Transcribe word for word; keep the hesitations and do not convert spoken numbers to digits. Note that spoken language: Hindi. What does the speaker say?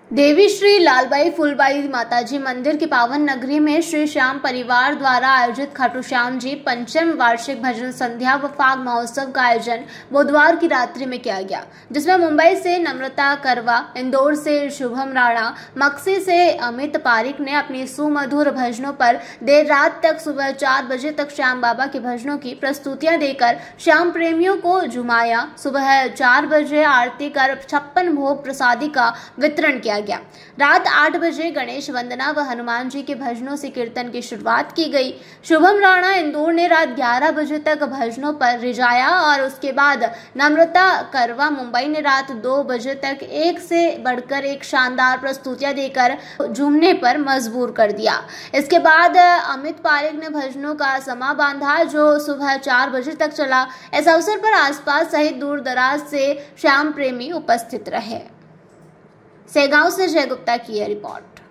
देवी श्री लालबाई फूलबाई माताजी मंदिर की पावन नगरी में श्री श्याम परिवार द्वारा आयोजित खाटू श्याम जी पंचम वार्षिक भजन संध्या व फाग महोत्सव का आयोजन बुधवार की रात्रि में किया गया, जिसमें मुंबई से नम्रता करवा, इंदौर से शुभम राणा, मक्सी से अमित पारिक ने अपनी सुमधुर भजनों पर देर रात तक सुबह चार बजे तक श्याम बाबा के भजनों की प्रस्तुतियां देकर श्याम प्रेमियों को झुमाया। सुबह चार बजे आरती कर छप्पन भोग प्रसादी का वितरण किया गया। रात आठ बजे गणेश वंदना व हनुमान जी के भजनों से कीर्तन की शुरुआत की गई। शुभम राणा इंदौर ने रात ग्यारह बजे तक भजनों पर रिझाया और उसके बाद नम्रता करवा मुंबई ने रात दो बजे तक एक से बढ़कर एक शानदार प्रस्तुतियां देकर झूमने पर मजबूर कर दिया। इसके बाद अमित पारिक ने भजनों का समा बांधा, जो सुबह चार बजे तक चला। इस अवसर पर आसपास सहित दूर दराज से श्याम प्रेमी उपस्थित रहे। सेगांव से जय गुप्ता की यह रिपोर्ट।